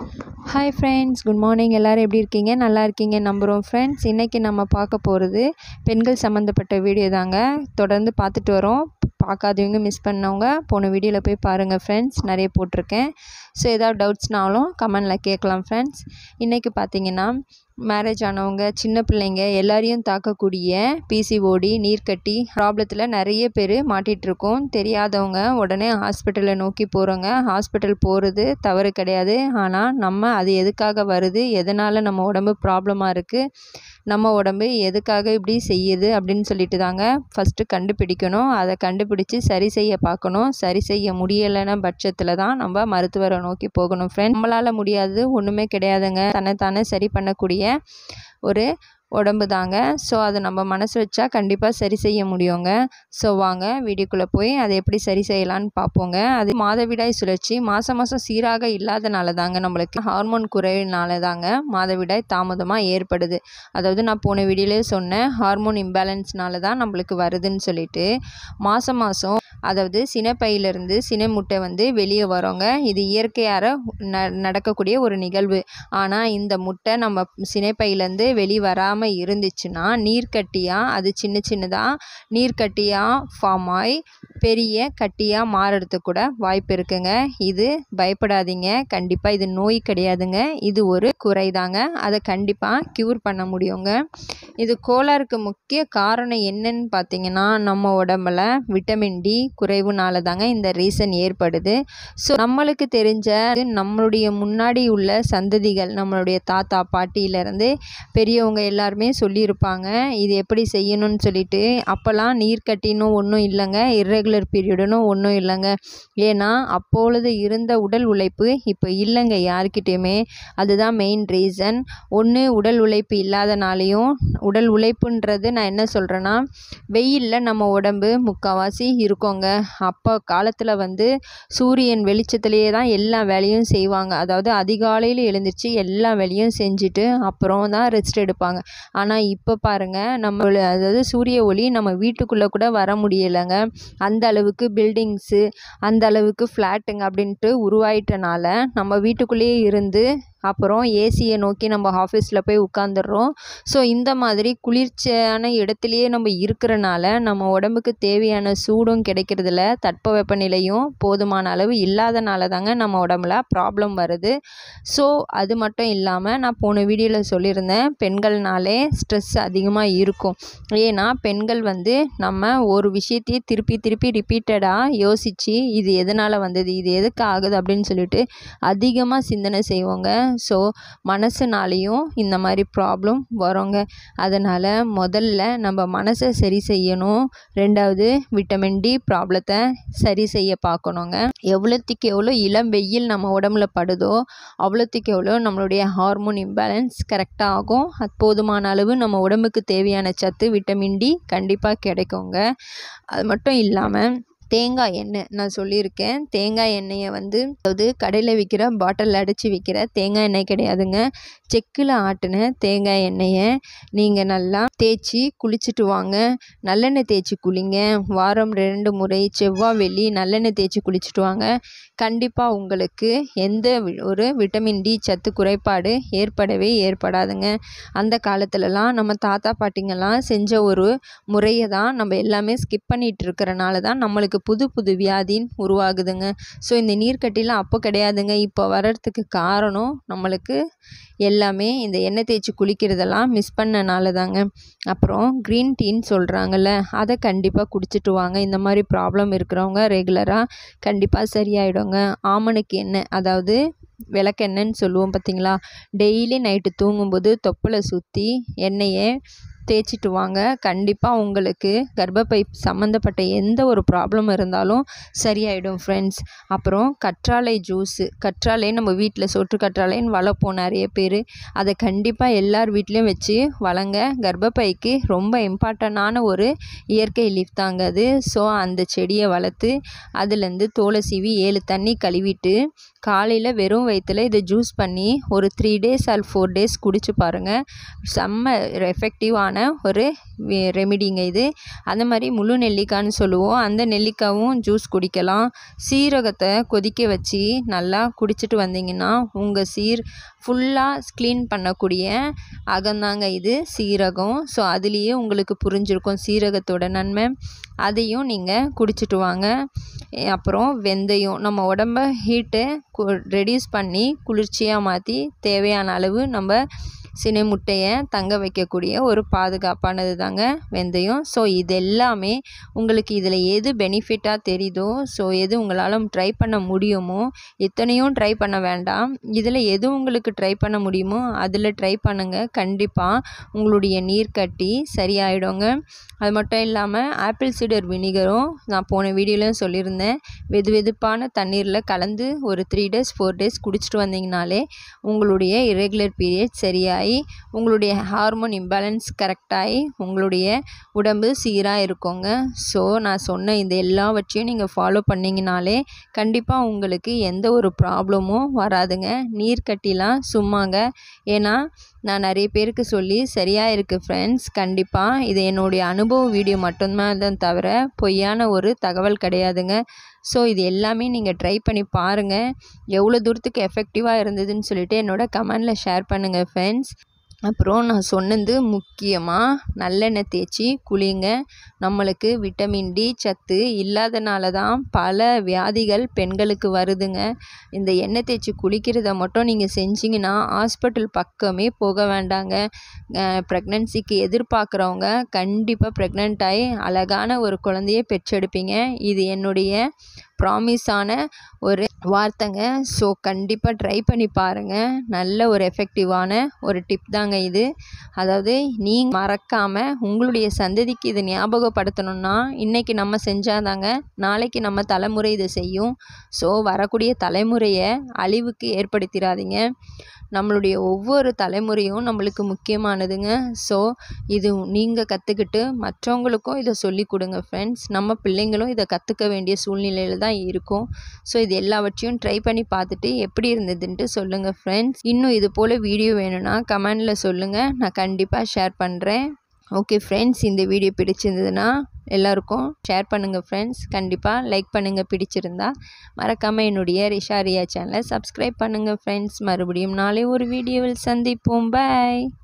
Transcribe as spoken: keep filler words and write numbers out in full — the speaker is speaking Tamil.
Hi friends, good morning. எல்லோரும் எப்படி இருக்கீங்க? நல்லா இருக்கீங்க நம்புகிறோம் ஃப்ரெண்ட்ஸ். இன்றைக்கி நம்ம பார்க்க போகிறது பெண்கள் சம்மந்தப்பட்ட வீடியோ தாங்க. தொடர்ந்து பார்த்துட்டு வரோம். பார்க்காதவங்க மிஸ் பண்ணவங்க போன வீடியோவில் போய் பாருங்கள் ஃப்ரெண்ட்ஸ், நிறைய போட்டிருக்கேன். ஸோ ஏதாவது டவுட்ஸ்னாலும் கமெண்டில் கேட்கலாம் ஃப்ரெண்ட்ஸ். இன்றைக்கி பார்த்தீங்கன்னா மேரேஜ் ஆனவங்க, சின்ன பிள்ளைங்க எல்லாரையும் தாக்கக்கூடிய பிசிஓடி நீர்க்கட்டி ப்ராப்ளத்தில் நிறைய பேர் மாட்டிகிட்ருக்கோம். தெரியாதவங்க உடனே ஹாஸ்பிட்டலை நோக்கி போகிறோங்க. ஹாஸ்பிட்டல் போகிறது தவறு கிடையாது. ஆனால் நம்ம அது எதுக்காக வருது, எதனால் நம்ம உடம்பு ப்ராப்ளமாக இருக்குது, நம்ம உடம்பு எதுக்காக இப்படி செய்யுது அப்படின்னு சொல்லிட்டு தாங்க ஃபஸ்ட்டு கண்டுபிடிக்கணும். அதை கண்டுபிடிச்சி சரி செய்ய பார்க்கணும். சரி செய்ய முடியலைன்னா பட்சத்தில் தான் நம்ம மருத்துவரை நோக்கி போகணும் ஃப்ரெண்ட். நம்மளால் முடியாது ஒன்றுமே கிடையாதுங்க. தன்னைத்தானே சரி பண்ணக்கூடிய ஒரு உடம்பு தாங்க. ஸோ அதை நம்ம மனசு வச்சா கண்டிப்பாக சரி செய்ய முடியுங்க. ஸோ வாங்க வீடியோக்குள்ளே போய் அதை எப்படி சரி செய்யலான்னு பார்ப்போங்க. அது மாதவிடாய் சுழற்சி மாதம் மாதம் சீராக இல்லாதனால தாங்க, நம்மளுக்கு ஹார்மோன் குறையினால தாங்க மாதவிடாய் தாமதமாக ஏற்படுது. அதாவது நான் போன வீடியோலே சொன்னேன், ஹார்மோன் இம்பேலன்ஸ்னால தான் நம்மளுக்கு வருதுன்னு சொல்லிட்டு. மாதம் மாதம் அதாவது சினைப்பையிலிருந்து சினை முட்டை வந்து வெளியே வரோங்க. இது இயற்கையாக ந நடக்கக்கூடிய ஒரு நிகழ்வு. ஆனால் இந்த முட்டை நம்ம சினைப்பையிலேருந்து வெளியே வராமல் இருந்துச்சுன்னா நீர்க்கட்டியாக, அது சின்ன சின்னதாக நீர்க்கட்டியாக ஃபார்ம் ஆகி பெரிய கட்டியாக மாறுறதுக்கு கூட வாய்ப்பு இருக்குங்க. இது பயப்படாதீங்க, கண்டிப்பாக இது நோய் கிடையாதுங்க. இது ஒரு குறை தாங்க. அதை கண்டிப்பாக க்யூர் பண்ண முடியுங்க. இது கோளாறுக்கு முக்கிய காரணம் என்னன்னு பார்த்தீங்கன்னா, நம்ம உடம்புல விட்டமின் டி குறைவுனால தாங்க இந்த ரீசன் ஏற்படுது. ஸோ நம்மளுக்கு தெரிஞ்ச நம்மளுடைய முன்னாடி உள்ள சந்ததிகள், நம்மளுடைய தாத்தா பாட்டியிலேருந்து பெரியவங்க எல்லாருமே சொல்லியிருப்பாங்க இது எப்படி செய்யணும்னு சொல்லிட்டு. அப்போல்லாம் நீர்க்கட்டினும் ஒன்றும் இல்லைங்க, இர்ரெகுலர் பீரியடுன்னு ஒன்றும் இல்லைங்க. ஏன்னா அப்பொழுது இருந்த உடல் உழைப்பு இப்போ இல்லைங்க யாருக்கிட்டேயுமே. அதுதான் மெயின் ரீசன். ஒன்று உடல் உழைப்பு இல்லாதனாலையும், உடல் உழைப்புன்றது நான் என்ன சொல்கிறேன்னா, வெயிலில் நம்ம உடம்பு முக்கால்வாசி இருக்கோங்க. அப்போ காலத்தில் வந்து சூரியன் வெளிச்சத்துலேயே தான் எல்லா வேலையும் செய்வாங்க. அதாவது அதிகாலையில் எழுந்திரிச்சு எல்லா வேலையும் செஞ்சுட்டு அப்புறம் தான் ரெஸ்ட் எடுப்பாங்க. ஆனால் இப்போ பாருங்கள், நம்ம அதாவது சூரிய ஒளி நம்ம வீட்டுக்குள்ளே கூட வர முடியலைங்க. அந்த அளவுக்கு பில்டிங்ஸு, அந்த அளவுக்கு ஃப்ளாட்டுங்க அப்படின்ட்டு உருவாயிட்டனால நம்ம வீட்டுக்குள்ளேயே இருந்து அப்புறம் ஏசியை நோக்கி நம்ம ஆஃபீஸில் போய் உட்காந்துடுறோம். ஸோ இந்த மாதிரி குளிர்ச்சியான இடத்துலையே நம்ம இருக்கிறனால நம்ம உடம்புக்கு தேவையான சூடும் கிடைக்கிறதில்ல, தட்பவெப்பநிலையும் போதுமான அளவு இல்லாதனால தாங்க நம்ம உடம்புல ப்ராப்ளம் வருது. ஸோ அது மட்டும் இல்லாமல் நான் போன வீடியோவில் சொல்லியிருந்தேன், பெண்கள்னாலே ஸ்ட்ரெஸ் அதிகமாக இருக்கும். ஏன்னா பெண்கள் வந்து நம்ம ஒரு விஷயத்தையே திருப்பி திருப்பி ரிப்பீட்டடாக யோசித்து இது எதனால் வந்தது, இது எதுக்கு ஆகுது அப்படின்னு சொல்லிட்டு அதிகமாக சிந்தனை செய்வோங்க. ஸோ மனசுனாலேயும் இந்த மாதிரி ப்ராப்ளம் வரோங்க. அதனால் முதல்ல நம்ம மனசை சரி செய்யணும். ரெண்டாவது விட்டமின் டி ப்ராப்ளத்தை சரி செய்ய பார்க்கணுங்க. எவ்வளோத்துக்கு எவ்வளோ இளம் வெயில் நம்ம உடம்புல படுதோ அவ்வளோத்துக்கு எவ்வளோ நம்மளுடைய ஹார்மோன் இம்பேலன்ஸ் கரெக்டாக ஆகும். அது போதுமான அளவு நம்ம உடம்புக்கு தேவையான சத்து விட்டமின் டி கண்டிப்பாக கிடைக்குங்க. அது மட்டும் இல்லாமல் தேங்காய் எண்ணெய் நான் சொல்லியிருக்கேன். தேங்காய் எண்ணெயை வந்து அதாவது கடையில் விற்கிற பாட்டில் அடித்து விற்கிற தேங்காய் எண்ணெய் கிடையாதுங்க. செக்கில் ஆட்டின தேங்காய் எண்ணெயை நீங்கள் நல்லா தேய்ச்சி குளிச்சுட்டு வாங்க. நல்லெண்ணெய் தேய்ச்சி குளிங்க. வாரம் ரெண்டு முறை செவ்வாய் வெள்ளி நல்லெண்ணெய் தேய்ச்சி குளிச்சுட்டு வாங்க. கண்டிப்பாக உங்களுக்கு எந்த ஒரு விட்டமின் டி சத்து குறைபாடு ஏற்படவே ஏற்படாதுங்க. அந்த காலத்துலலாம் நம்ம தாத்தா பாட்டிங்கெல்லாம் செஞ்ச ஒரு முறையை தான் நம்ம எல்லாமே ஸ்கிப் பண்ணிகிட்டு இருக்கிறனால தான் நம்மளுக்கு புது புது வியாதின் உருவாகுதுங்க. ஸோ இந்த நீர்க்கட்டிலாம் அப்போ கிடையாதுங்க, இப்போ வர்றதுக்கு காரணம் நம்மளுக்கு எல்லாமே இந்த எண்ணெய் தேய்ச்சி குளிக்கிறதெல்லாம் மிஸ் பண்ணனால தாங்க. அப்புறம் க்ரீன் டீன்னு சொல்கிறாங்கல்ல, அதை கண்டிப்பாக குடிச்சிட்டு வாங்க. இந்த மாதிரி ப்ராப்ளம் இருக்கிறவங்க ரெகுலராக கண்டிப்பாக சரியாயிடுங்க. ஆமணக்கு எண்ணெய், அதாவது விளக்கெண்ணெய்ன்னு சொல்லுவோம் பார்த்தீங்களா, டெய்லி நைட்டு தூங்கும்போது தொப்பில் சுற்றி எண்ணெயை தேய்ச்சிட்டு வாங்க. கண்டிப்பாக உங்களுக்கு கர்ப்பப்பை சம்மந்தப்பட்ட எந்த ஒரு ப்ராப்ளம் இருந்தாலும் சரியாயிடும் ஃப்ரெண்ட்ஸ். அப்புறம் கற்றாழை ஜூஸு, கற்றாழை நம்ம வீட்டில் சொட்டு கற்றாழைன்னு வளர்ப்போம் நிறைய பேர். அதை கண்டிப்பாக எல்லார் வீட்லேயும் வச்சு வளங்க. கர்ப்பப்பைக்கு ரொம்ப இம்பார்ட்டண்டான ஒரு இயற்கை லீஃப் தாங்க அது. ஸோ அந்த செடியை வளர்த்து அதுலேருந்து தோலை சீவி ஏழு தண்ணி கழுவிட்டு காலையில் வெறும் வயிற்றில் இதை ஜூஸ் பண்ணி ஒரு three days or four days குடிச்சு பாருங்கள். செம்ம எஃபெக்டிவான எஃபெக்டிவான ஒரு ரெமிடிங்க இது. அந்த மாதிரி முழு நெல்லிக்காய்னு சொல்லுவோம். அந்த நெல்லிக்காயும் ஜூஸ் குடிக்கலாம். சீரகத்தை கொதிக்க வச்சு நல்லா குடிச்சிட்டு வந்தீங்கன்னா உங்கள் சீர் ஃபுல்லாக க்ளீன் பண்ணக்கூடிய அகந்தாங்க இது சீரகம். ஸோ அதுலேயே உங்களுக்கு புரிஞ்சிருக்கும் சீரகத்தோட நன்மை. அதையும் நீங்கள் குடிச்சிட்டு வாங்க. அப்புறம் வெந்தயம் நம்ம உடம்ப ஹீட்டை ரெடியூஸ் பண்ணி குளிர்ச்சியாக மாற்றி தேவையான அளவு நம்ம சினை முட்டையை தங்க வைக்கக்கூடிய ஒரு பாதுகாப்பானது தாங்க வெந்தயம். ஸோ இது எல்லாமே உங்களுக்கு இதில் எது பெனிஃபிட்டாக தெரியுதோ, ஸோ எது உங்களால் ட்ரை பண்ண முடியுமோ, இத்தனையும் ட்ரை பண்ண வேண்டாம். இதில் எது உங்களுக்கு ட்ரை பண்ண முடியுமோ அதில் ட்ரை பண்ணுங்கள். கண்டிப்பாக உங்களுடைய நீர் கட்டி சரியாயிடுங்க. அது மட்டும் இல்லாமல் ஆப்பிள் சீடர் வினிகரும் நான் போன வீடியோலையும் சொல்லியிருந்தேன். வெது வெதுப்பான தண்ணீரில் கலந்து ஒரு த்ரீ டேஸ் ஃபோர் டேஸ் குடிச்சிட்டு வந்தீங்கனாலே உங்களுடைய இரெகுலர் பீரியட் சரியாகி உங்களுடைய ஹார்மோன் இம்பேலன்ஸ் கரெக்டாகி உங்களுடைய உடம்பு சீராக இருக்குங்க. ஸோ நான் சொன்ன இந்த எல்லாவற்றையும் நீங்கள் ஃபாலோ பண்ணிங்கனாலே கண்டிப்பாக உங்களுக்கு எந்த ஒரு ப்ராப்ளமும் வராதுங்க. நீர் கட்டிலாம் சும்மாங்க. ஏன்னா நான் நிறைய பேருக்கு சொல்லி சரியாக இருக்குது ஃப்ரெண்ட்ஸ். கண்டிப்பாக இது என்னுடைய அனுபவ வீடியோ மட்டும்தான் தான் தவிர பொய்யான ஒரு தகவல் கிடையாதுங்க. ஸோ இது எல்லாமே நீங்கள் ட்ரை பண்ணி பாருங்கள். எவ்வளோ தூரத்துக்கு எஃபெக்டிவாக இருந்ததுன்னு சொல்லிட்டு என்னோட கமெண்டில் ஷேர் பண்ணுங்கள் ஃப்ரெண்ட்ஸ். அப்புறம் நான் சொன்னது முக்கியமாக நல்லெண்ணெய் தேய்ச்சி குளிங்க. நம்மளுக்கு விட்டமின் டி சத்து இல்லாதனால தான் பல வியாதிகள் பெண்களுக்கு வருதுங்க. இந்த எண்ணெய் தேய்ச்சி குளிக்கிறத மட்டும் நீங்கள் செஞ்சிங்கன்னா ஹாஸ்பிட்டல் பக்கமே போக வேண்டாங்க. ப்ரெக்னன்சிக்கு எதிர்பார்க்குறவங்க கண்டிப்பாக ப்ரெக்னென்ட் ஆகி அழகான ஒரு குழந்தைய பெற்றெடுப்பீங்க. இது என்னுடைய ப்ராமிஸான ஒரு வார்த்தைங்க. ஸோ கண்டிப்பாக ட்ரை பண்ணி பாருங்கள். நல்ல ஒரு எஃபெக்டிவான ஒரு டிப் தாங்க இது. அதாவது நீங்கள் மறக்காமல் உங்களுடைய சந்ததிக்கு இதை ஞாபகப்படுத்தணும்னா இன்றைக்கி நம்ம செஞ்சாதாங்க நாளைக்கு நம்ம தலைமுறை இதை செய்யும். ஸோ வரக்கூடிய தலைமுறையை அழிவுக்கு ஏற்படுத்திடாதீங்க. நம்மளுடைய ஒவ்வொரு தலைமுறையும் நம்மளுக்கு முக்கியமானதுங்க. ஸோ இது நீங்கள் கற்றுக்கிட்டு மற்றவங்களுக்கும் இதை சொல்லி கொடுங்க ஃப்ரெண்ட்ஸ். நம்ம பிள்ளைங்களும் இதை கற்றுக்க வேண்டிய சூழ்நிலையில் தான் இருக்கும். ஸோ இது எல்லாவற்றையும் ட்ரை பண்ணி பார்த்துட்டு எப்படி இருந்ததுன்ட்டு சொல்லுங்கள் ஃப்ரெண்ட்ஸ். இன்னும் இது போல் வீடியோ வேணும்னா கமெண்டில் சொல்லுங்கள், நான் கண்டிப்பாக ஷேர் பண்ணுறேன். ஓகே ஃப்ரெண்ட்ஸ், இந்த வீடியோ பிடிச்சிருந்ததுன்னா எல்லாருக்கும் ஷேர் பண்ணுங்கள் ஃப்ரெண்ட்ஸ். கண்டிப்பாக லைக் பண்ணுங்கள் பிடிச்சிருந்தா. மறக்காமல் என்னுடைய ரிஷா ரியா சேனலை சப்ஸ்கிரைப் பண்ணுங்கள் ஃப்ரெண்ட்ஸ். மறுபடியும் நாளை ஒரு வீடியோவில் சந்திப்போம். பாய்.